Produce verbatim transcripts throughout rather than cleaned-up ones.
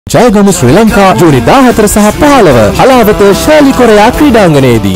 ජයගමු ශ්‍රී ලංකා ජූනි දාහතර සහ පහළොව හලාවත ශාලි කොරයා ක්‍රීඩාංගණයේදී.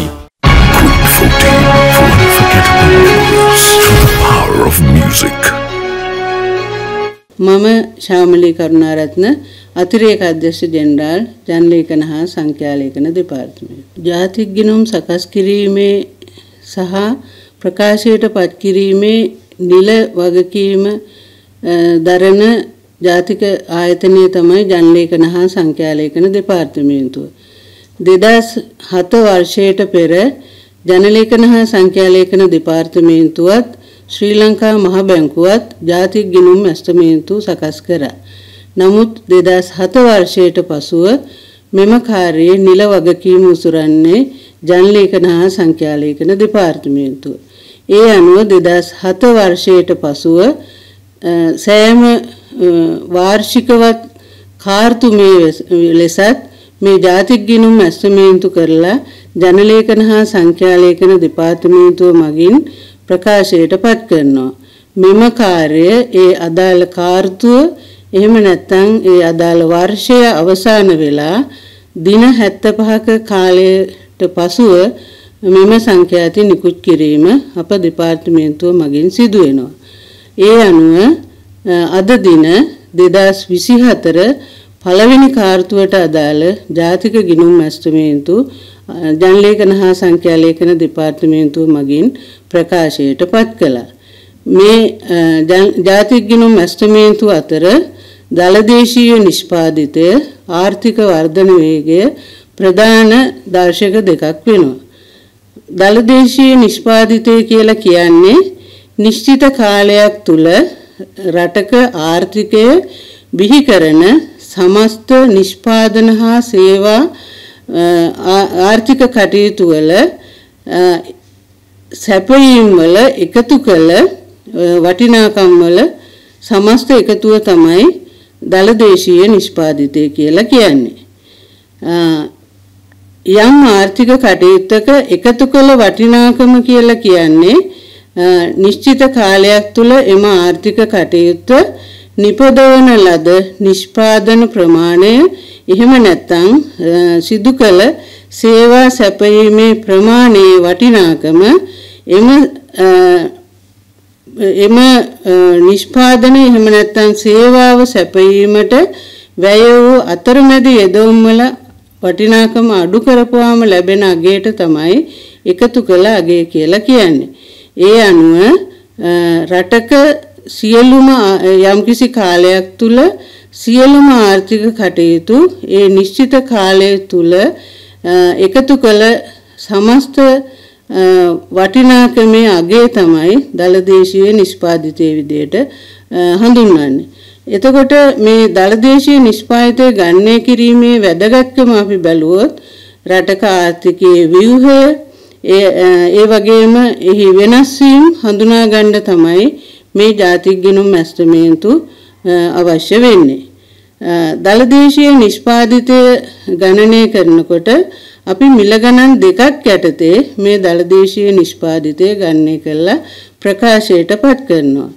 මම ශාමලී කරුණාරත්න අතිරේක අධ්‍යක්ෂ ජෙනරාල් ජනලේඛන හා සංඛ්‍යාලේඛන දෙපාර්තමේන්තුව. ජාතික ගිණුම් සකස් කිරීමේ සහ ප්‍රකාශයට පත් කිරීමේ නිල වගකීම දරන ජාතික ආයතනය තමයි ජනලේඛන හා සංඛ්‍යාලේඛන දෙපාර්තමේන්තුව. දෙදහස් හත වර්ෂයට පෙර ජනලේඛන හා සංඛ්‍යාලේඛන දෙපාර්තමේන්තුවත් ශ්‍රී ලංකා මහ බැංකුවත් ජාතික ගිණුම් ඇස්තමේන්තු සකස් කරා. නමුත් දෙදහස් හත වර්ෂයට පසුව මෙම කාර්යයේ නිල වගකීම උසුරන්නේ ජනලේඛන හා සංඛ්‍යාලේඛන දෙපාර්තමේන්තුව. ඒ අනුව දෙදහස් හත වර්ෂයට පසුව සෑම වාර්ෂිකවත් කාර්තුමේ ලෙසත් මේ ජාතික ගිණුම් ඇස්තමේන්තු කරලා ජනලේඛන හා සංඛ්‍යාලේඛන දෙපාර්තමේන්තුව මගින් ප්‍රකාශයට පත් කරනවා. මෙම කාර්යය ඒ අදාළ කාර්තුව එහෙම නැත්නම් ඒ අදාළ වර්ෂය අවසන් වෙලා දින හැත්තෑපහක කාලයට පසුව මෙම සංඛ්‍යාති නිකුත් කිරීම අප දෙපාර්තමේන්තුව මගින් සිදු වෙනවා. ඒ අනුව අද දින දෙදහස් විසිහතර පළවෙනි කාර්තුවට අදාළ ජාතික ගිණුම් ඇස්තමේන්තු ජනලේඛන හා සංඛ්‍යාලේඛන දෙපාර්තමේන්තුව මගින් ප්‍රකාශයට පත් කළා. මේ ජාතික ගිණුම් ඇස්තමේන්තු අතර දළදේශීය නිෂ්පාදිතය ආර්ථික වර්ධන වේගය ප්‍රධාන දර්ශක දෙකක් වෙනවා. දළදේශීය නිෂ්පාදිතය කියලා කියන්නේ නිශ්චිත කාලයක් තුල රටක ආර්ථිකය බිහි කරන සමස්ත නිෂ්පාදන හා සේවා ආර්ථික කටයුතු වල සැපයීම් වල එකතු කළ වටිනාකම් වල සමස්ත එකතුව තමයි දළදේශීය නිෂ්පාදිතය කියලා කියන්නේ. යම් ආර්ථික කටයුත්තක එකතු කළ වටිනාකම කියලා කියන්නේ නිශ්චිත කාලයක් තුල එම ආර්ථික කටයුත්ත නිපදවන ලද නිෂ්පාදන ප්‍රමාණය එහෙම නැත්නම් සිදු කළ සේවා සැපයීමේ ප්‍රමාණයේ වටිනාකම එම එම නිෂ්පාදන එහෙම නැත්නම් සේවාව සැපයීමට වැය වූ අතරමැදි යෙදවුම් වල වටිනාකම අඩු කරපුවාම ලැබෙන අගයට තමයි එකතු කළ අගය කියලා කියන්නේ. ඒ අනුව රටක සියලුම යම්කිසි කාලයක් තුල සියලුම ආර්ථික කටයුතු ඒ නිශ්චිත කාලය තුල එකතු කළ සමස්ත වටිනාකමේ අගය තමයි දළදේශීය නිෂ්පාදිතය විදියට හඳුන්වන්නේ. එතකොට මේ දළදේශීය නිෂ්පාදිතය ගණනය කිරීමේ වැදගත්කම අපි බැලුවොත් රටක ආර්ථිකයේ ව්‍යුහය ඒ වගේම එහි වෙනස් වීම හඳුනා ගන්න තමයි මේ ජාතික ගිණුම් ඇස්තමේන්තු අවශ්‍ය වෙන්නේ. දළදේශීය නිෂ්පාදිතය ගණනය කරනකොට අපි මිල ගණන් දෙකක් යටතේ මේ දළදේශීය නිෂ්පාදිතය ගණනය කරලා ප්‍රකාශයට පත් කරනවා.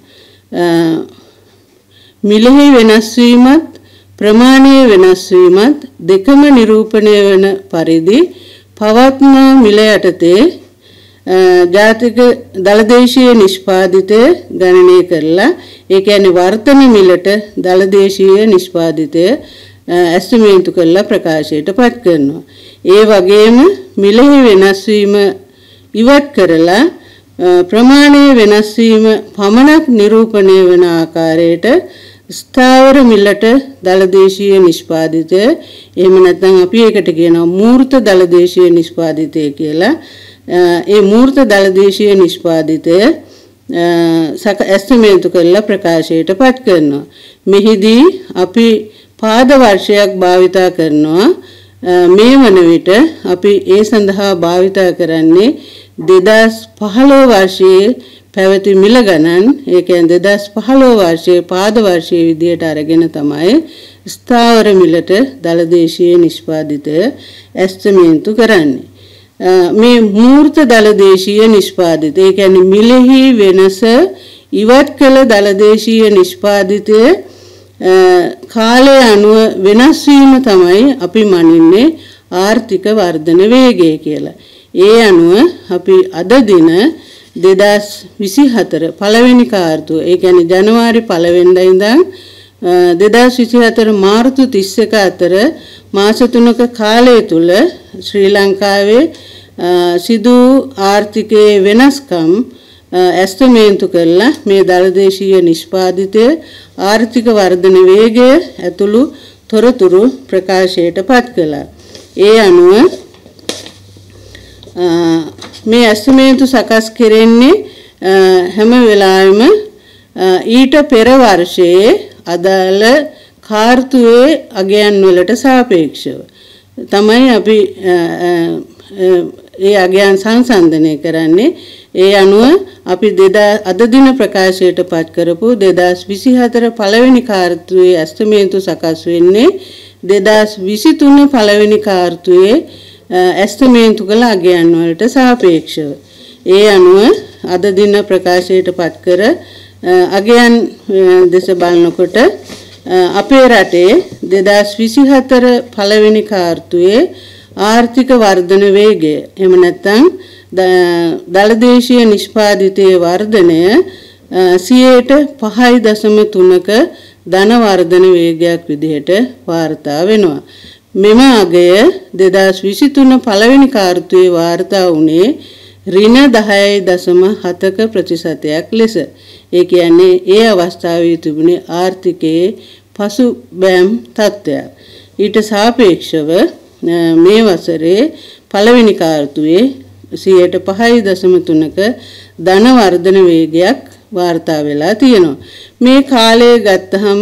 මිලෙහි වෙනස් වීමත් ප්‍රමාණයේ වෙනස් වීමත් දෙකම නිරූපණය වන පරිදි පවත්නා මිල යටතේ ජාතික දළදේශීය නිෂ්පාදිතය ගණනය කරලා ඒ කියන්නේ වර්තන මිලට දළදේශීය නිෂ්පාදිතය ඇස්තමේන්තු කරලා ප්‍රකාශයට පත් කරනවා. ඒ වගේම මිලෙහි වෙනස් වීම ඉවත් කරලා ප්‍රමාණයේ වෙනස් වීම පමණක් නිරූපණය වන ආකාරයට ස්ථාවර මිලට දළදේශීය නිෂ්පාදිතය එහෙම නැත්නම් අපි ඒකට කියනවා මූර්ත දළදේශීය නිෂ්පාදිතය කියලා. ඒ මූර්ත දළදේශීය නිෂ්පාදිතය ඇස්තමේන්තු කරලා ප්‍රකාශයට පත් කරනවා. මෙහිදී අපි පාද වර්ෂයක් භාවිතා කරනවා. මේ වන විට අපි ඒ සඳහා භාවිතා කරන්නේ දෙදහස් පහළොව වර්ෂයේ පැවති මිල ගණන්. ඒ කියන්නේ දෙදහස් පහළොව වර්ෂයේ පාද වර්ෂයේ විදියට අරගෙන තමයි ස්ථාවර මිලට දළදේශීය නිෂ්පාදිතය ඇස්තමේන්තු කරන්නේ. මේ මූර්ත දළදේශීය නිෂ්පාදිතය ඒ කියන්නේ මිලෙහි වෙනස ඉවත් කළ දළදේශීය නිෂ්පාදිතය කාලය අනුව වෙනස් වීම තමයි අපි මනින්නේ ආර්ථික වර්ධන වේගය කියලා. ඒ අනුව අපි අද දින දෙදාස් විසිහතර පළවෙනි කාර්තුව ඒ කියන්නේ ජනවාරි පළවෙනිදා ඉඳන් දෙදාස් විසිහතර මාර්තු තිස් එක අතර මාස තුනක කාලය තුල ශ්‍රී ලංකාවේ සිදු ආර්ථිකයේ වෙනස්කම් ඇස්තමේන්තු කරලා මේ දළදේශීය නිෂ්පාදිතය ආර්ථික වර්ධන වේගය ඇතුළු තොරතුරු ප්‍රකාශයට පත් කළා. ඒ අනුව මේ ඇස්තමේන්තු සකස් කෙරෙන්නේ හැම වෙලාවෙම ඊට පෙර වර්ෂයේ අදාළ කාර්තුවේ අගයන් වලට සාපේක්ෂව තමයි අපි ඒ අගයන් සංසන්දනය කරන්නේ. ඒ අනුව අපි අද දින ප්‍රකාශයට පත් කරපු දෙදාස් විසිහතර පළවෙනි කාර්තුවේ ඇස්තමේන්තු සකස් වෙන්නේ දෙදාස් විසිතුන පළවෙනි කාර්තුවේ ඇස්තමේන්තු කළ අගයන් වලට සාපේක්ෂව. ඒ අනුව අද දින ප්‍රකාශයට පත් කර අගයන් දෙස බලනකොට අපේ රටේ දෙදාස් විසිහතර පළවෙනි කාර්තුවේ ආර්ථික වර්ධන වේගය එහෙම නැත්නම් දළදේශීය නිෂ්පාදිතයේ වර්ධනය සියයට පහයි දශම තුනක ධන වර්ධන වේගයක් විදිහට වාර්තා වෙනවා. මෙම අගය දෙදාස් විසිතුන පළවෙනි කාර්තුවේ වාර්තා වුණේ ඍණ දහයයි දශම හතක ප්‍රතිශතයක් ලෙස. ඒ කියන්නේ ඒ අවස්ථාවේ තිබුණේ ආර්ථිකයේ පසුබෑම් තත්ත්වයක්. ඊට සාපේක්ෂව මේ වසරේ පළවෙනි කාර්තුවේ සියයට පහයි දශම තුනක ධන වර්ධන වේගයක් වාර්තා වෙලා තියෙනවා. මේ කාලය ගත්තහම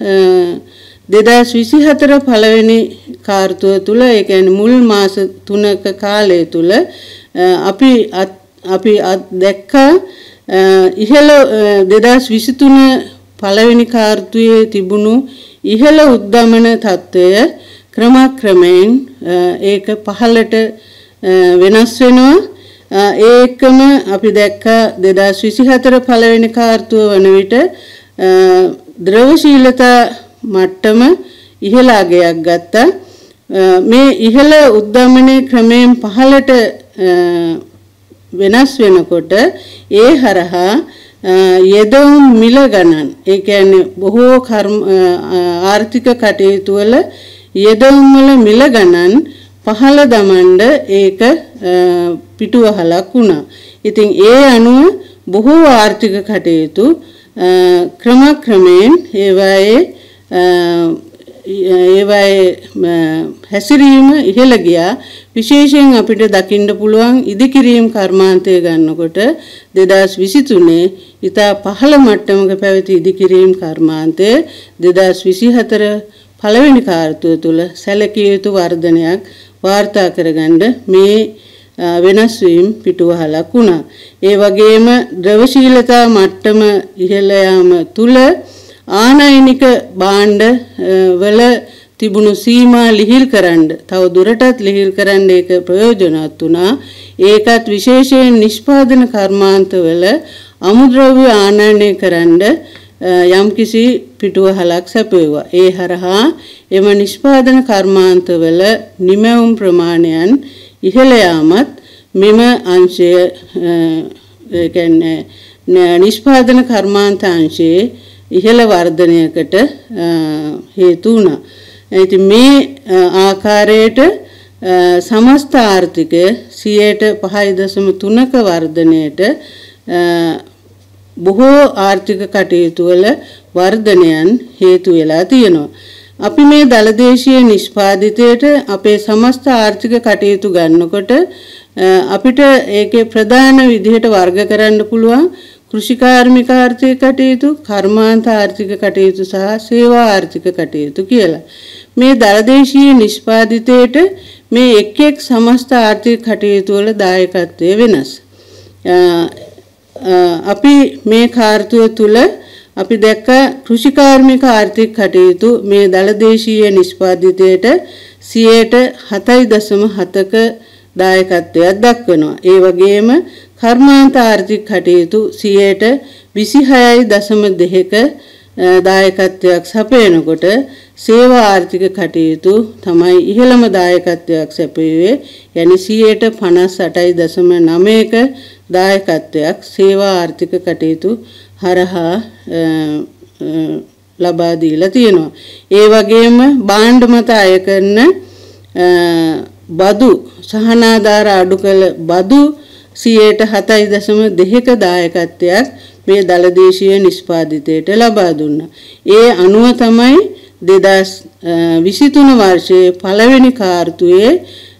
දෙදාස් විසිහතර පළවෙනි කාර්තුව තුල ඒ කියන්නේ මුල් මාස තුනක කාලය තුල අපි අපි දැක්ක ඉහළ දෙදාස් විසිතුන පළවෙනි කාර්තුවේ තිබුණු ඉහළ උද්දමන තත්ත්වය ක්‍රමක්‍රමයෙන් ඒක පහළට වෙනස් වෙනවා. ඒ එක්කම අපි දැක්ක දෙදාස් විසිහතර පළවෙනි කාර්තුව වන විට ද්‍රවශීලතා මට්ටම ඉහළ අගයක් ගත්තා. මේ ඉහළ උද්දමනයේ ක්‍රමයෙන් පහළට වෙනස් වෙනකොට ඒ හරහා යෙදවුම් මිල ගණන් ඒ කියන්නේ බොහෝ ආර්ථික කටයුතු වල යෙදවුම් වල මිල ගණන් පහළ දමන්න ඒක පිටුවහලක් වුණා. ඉතින් ඒ අනුව බොහෝ ආර්ථික කටයුතු ක්‍රමක්‍රමයෙන් ඒවායේ ඒවායේ හැසිරීම ඉහළ ගියා. විශේෂයෙන් අපිට දකින්න පුළුවන් ඉදිකිරීම් කර්මාන්තය ගන්නකොට දෙදාස් විසිතුනේ ඉතා පහළ මට්ටමක පැවති ඉදිකිරීම් කර්මාන්තය දෙදාස් විසිහතර පළවෙනි කාර්තුව තුළ සැලකිය යුතු වර්ධනයක් වාර්තා කරගන්න මේ වෙනස් වීම පිටුවහලක් වුණා. ඒ වගේම ද්‍රවශීලතා මට්ටම ඉහළ යාම තුළ ආනයනික භාණ්ඩ වල තිබුණු සීමා ලිහිල් කරන්න තව දුරටත් ලිහිල් කරන්න ඒක ප්‍රයෝජනවත් වුණා. ඒකත් විශේෂයෙන් නිෂ්පාදන කර්මාන්තවල අමුද්‍රව්‍ය ආනයනය කරන්න යම්කිසි පිටුවහලක් සැපයුවා. ඒ හරහා එම නිෂ්පාදන කර්මාන්තවල නිමැවුම් ප්‍රමාණයන් ඉහළ යාමත් මෙම අංශය ඒ කියන්නේ නිෂ්පාදන කර්මාන්ත අංශයේ ඉහළ වර්ධනයකට හේතු වුණා. ඉතින් මේ ආකාරයට සමස්ත ආර්ථිකය සියයට පහයි දශම තුනක වර්ධනයට බොහෝ ආර්ථික කටයුතු වල වර්ධනයන් හේතු වෙලා තියෙනවා. අපි මේ දළදේශීය නිෂ්පාදිතයට අපේ සමස්ත ආර්ථික කටයුතු ගන්නකොට අපිට ඒකේ ප්‍රධාන විදිහට වර්ග කරන්න පුළුවන් කෘෂිකාර්මික ආර්ථික කටයුතු, කර්මාන්ත ආර්ථික කටයුතු සහ සේවා ආර්ථික කටයුතු කියලා. මේ දළදේශීය නිෂ්පාදිතයට මේ එක් එක් සමස්ත ආර්ථික කටයුතු වල දායකත්වය වෙනස්. අපි මේ කාර්තුව තුල අපි දැක්ක කෘෂිකාර්මික ආර්ථික කටයුතු මේ දළදේශීය නිෂ්පාදිතයට සියයට හතයි දශම හතක දායකත්වයක් දක්වනවා. ඒ වගේම කර්මාන්ත ආර්ථික කටයුතු සියයට විසිහයයි දශම දෙකක දායකත්වයක් සපයනකොට සේවා ආර්ථික කටයුතු තමයි ඉහළම දායකත්වයක් සැපයුවේ. යනි සියයට පනස් අටයි දශම නවයක දායකත්වයක් සේවා ආර්ථික කටයුතු හරහා ලබා දීලා තියෙනවා. ඒ වගේම භාණ්ඩ මත අය කරන බදු සහනාධාර අඩු කළ බදු සියයට හතයි දශම දෙකක දායකත්වයක් මේ දළදේශීය නිෂ්පාදිතයට ලබා දුන්නා. ඒ අනුව තමයි දෙදහස් විසිතුන වර්ෂයේ පළවෙනි කාර්තුවේ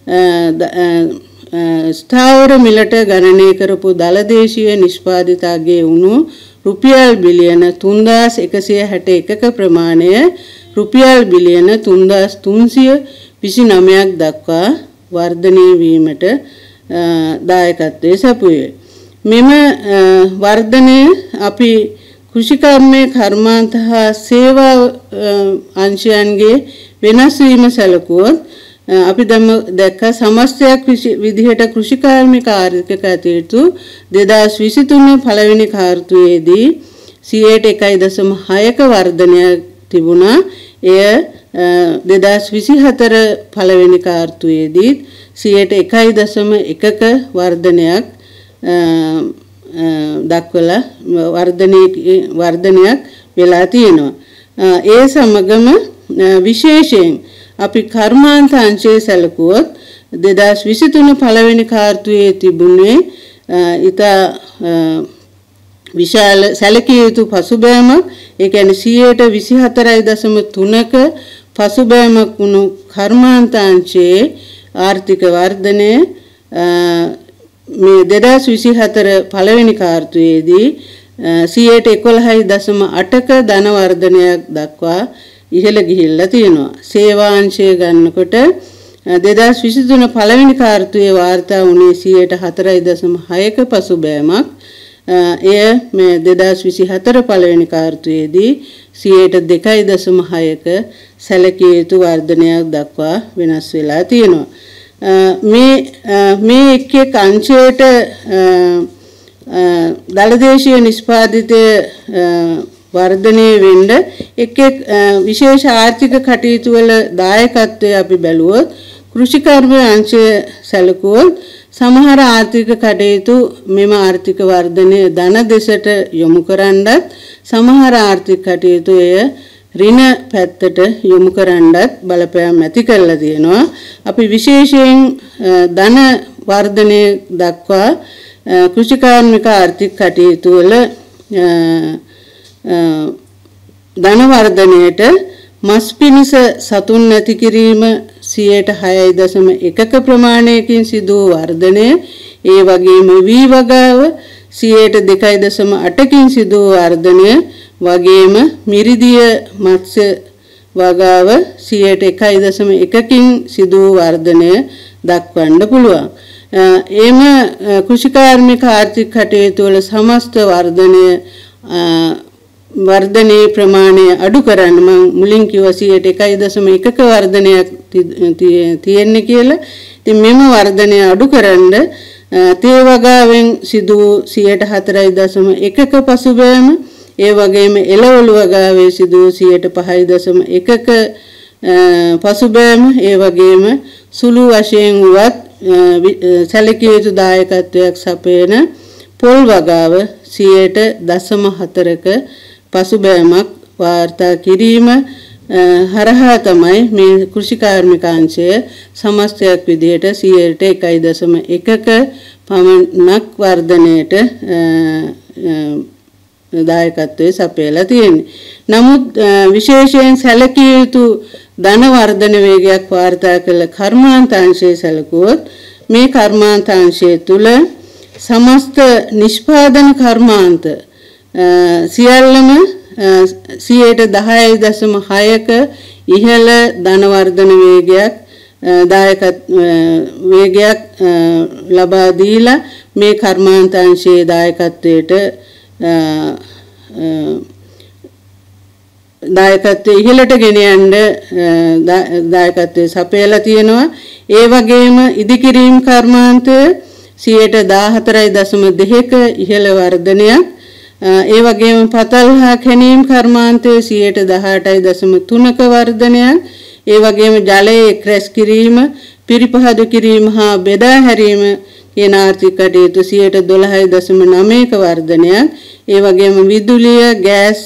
ස්ථාවර මිලට ගණනය කරපු දළදේශීය නිෂ්පාදිතගේ වුණු රුපියල් බිලියන තුන්දාස් එකසිය හැට එකක ප්‍රමාණය රුපියල් බිලියන තුන්දාස් තුන්සිය විසිනවයක් දක්වා වර්ධනය වීමට දායකත්වයේ සපුවේ. මෙම වර්ධනය අපි කෘෂිකර්මයේ කර්මාන්ත හා සේවා අංශයන්ගේ වෙනස් වීම සැලකුවොත් අපි දැක්ක සමස්තයක් විදිහට කෘෂිකාර්මික ආර්ථික කටයුතු දෙදහස් විසිතුන පළවෙනි කාර්තුවේදී සියයට එකයි දශම හයක වර්ධනයක් තිබුණා. එය දෙදහස් විසිහතර පළවෙනි කාර්තුවේදී සියයට එකයි දශම එකක වර්ධනයක් දක්වලා වර්ධනයේ වර්ධනයක් වෙලා තියෙනවා. ඒ සමගම විශේෂයෙන් අපි කර්මාන්ත අංශයේ සැලකුවොත් දෙදහස් විසිතුන පළවෙනි කාර්තුවේ තිබුණේ ඉතා විශාල සැලකිය යුතු පසුබෑමක්. ඒ කියන්නේ සියයට විසිහතරයි දශම තුනක පසුබෑමක් වුණු කර්මාන්ත අංශයේ ආර්ථික වර්ධනය මේ දෙදහස් විසිහතර පළවෙනි කාර්තුවේදී සියයට එකොළහයි දශම අටක ධන වර්ධනයක් දක්වා ඉහළ ගිහිල්ලා තියෙනවා. සේවා අංශය ගන්නකොට දෙදහස් විසිතුන පළවෙනි කාර්තුවේ වාර්තා වුණේ සියයට හතරයි දශම හයක පසුබෑමක්. එය මේ දෙදහස් විසිහතර පළවෙනි කාර්තුවේදී සියයට දෙකයි දශම හයක සැලකිය යුතු වර්ධනයක් දක්වා වෙනස් වෙලා තියෙනවා. මේ මේ එක් එක් අංශයට දළදේශීය නිෂ්පාදිතය වර්ධනය වෙන්න එක් එක් විශේෂ ආර්ථික කටයුතු වල දායකත්වය අපි බැලුවොත් කෘෂිකර්ම අංශය සැලකුවොත් සමහර ආර්ථික කටයුතු මෙම ආර්ථික වර්ධනය ධන දෙසට යොමු කරන්නත් සමහර ආර්ථික කටයුතු එය ඍණ පැත්තට යොමු කරන්නත් බලපෑම් ඇති කරලා තියෙනවා. අපි විශේෂයෙන් ධන වර්ධනය දක්වා කෘෂිකාර්මික ආර්ථික කටයුතු වල ධන වර්ධනයට මස් පිණිස සතුන් නැති කිරීම සියයට හයයි දශම එකක ප්‍රමාණයකින් සිදු වූ වර්ධනය, ඒ වගේම වී වගාව සියයට දෙකයි දශම අටකින් සිදු වූ වර්ධනය වගේම මිරිදිය මත්ස්‍ය වගාව සියයට එකයි දශම එකකින් සිදු වූ වර්ධනය දක්වන්න පුළුවන්. එම කෘෂිකාර්මික ආර්ථික කටයුතු වල සමස්ත වර්ධනය වර්ධනයේ ප්‍රමාණය අඩු කරන්න මම මුලින් කිව්වා සියයට එකයි දශම එකක වර්ධනයක් තියෙන්නේ කියලා. ඉතින් මෙම වර්ධනය අඩු කරන්න තේ වගාවෙන් සිදු සියයට හතරයි දශම එකක පසුබෑම, ඒ වගේම එළවලු වගාවේ සිදු සියයට පහයි දශම එකක පසුබෑම, ඒ වගේම සුළු වශයෙන් වත් සැලකිය යුතු දායකත්වයක් සපයන පොල් වගාව සියයට දශම හතරක පසුබෑමක් වාර්තා කිරීම හරහා තමයි මේ කෘෂිකාර්මික අංශය සමස්තයක් විදිහට සියයට එකයි දශම එකක පමණක් වර්ධනයට දායකත්වයේ සපයලා තියෙන්නේ. නමුත් විශේෂයෙන් සැලකිය යුතු ධන වර්ධන වේගයක් වාර්තා කළ කර්මාන්ත අංශයේ සැලකුවොත් මේ කර්මාන්ත අංශය තුල සමස්ත නිෂ්පාදන කර්මාන්ත සියල්ලම සියයට දහයයි දශම හයක ඉහළ ධන වර්ධන වේගයක් දායකත් වේගයක් ලබා දීලා මේ කර්මාන්ත අංශයේ දායකත්වයට දායකත්වයේ ඉහළට ගෙන යන්න දායකත්වයේ සපයලා තියෙනවා. ඒ වගේම ඉදිකිරීම් කර්මාන්තය සියයට දාහතරයි දශම දෙකක ඉහළ වර්ධනයක් ඒ වගේම පතල් හා කැණීම් කර්මාන්තයේ සියයට දහඅටයි දශම තුනක වර්ධනයක්. ඒ වගේම ජලයේ ක්‍රැස් කිරීම, පිරිපහදු කිරීම හා බෙදා හැරීම කියන ආර්ථික කටයුතු සියයට දොළහයි දශම නවයක වර්ධනයක්. ඒ වගේම විදුලිය, ගෑස්,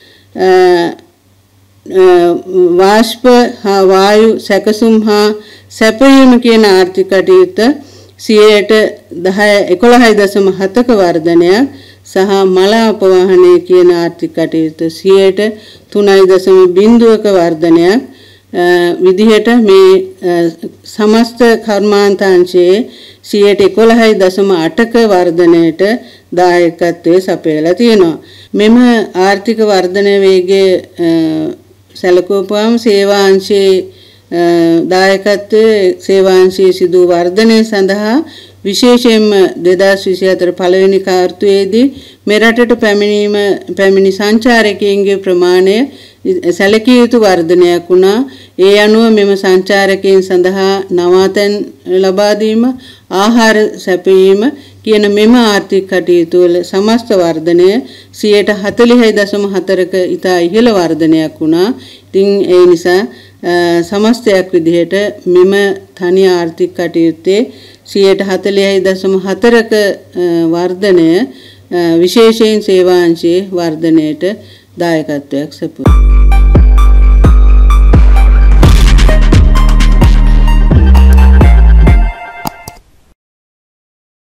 වාෂ්ප හා වායු සැකසුම් හා සැපයීම කියන ආර්ථික කටයුතු සියයට එකොළහයි දශම හතක වර්ධනයක් සහ මල අපවාහනය කියන ආර්ථික කටයුතු සියයට තුනයි දශම බිංදුවක වර්ධනයක් විදිහට මේ සමස්ත කර්මාන්තාංශයේ සියයට එකොළහයි දශම අටක වර්ධනයට දායකත්වයේ සපයලා තියෙනවා. මෙම ආර්ථික වර්ධන වේගය සැලකුවාම සේවාංශයේ දායකත්වයේ සේවාංශයේ සිදු වර්ධනය සඳහා විශේෂයෙන්ම දෙදාස් විසිහතර පළවෙනි කාර්තුවේදී මෙරටට පැමිණීම පැමිණි සංචාරකයන්ගේ ප්‍රමාණය සැලකිය යුතු වර්ධනයක් වුණා. ඒ අනුව මෙම සංචාරකයන් සඳහා නවාතැන් ලබා දීම, ආහාර සැපයීම කියන මෙම ආර්ථික කටයුතු වල සමස්ත වර්ධනය සියයට හතළිහයි දශම හතරක ඉතා ඉහළ වර්ධනයක් වුණා. ඉතින් ඒ නිසා සමස්තයක් විදිහට මෙම තනි ආර්ථික කටයුත්තේ සියයට හතළිහයි දශම හතරක වර්ධනය විශේෂයෙන් සේවාංශයේ වර්ධනයට දායකත්වයක් සැපයුවා.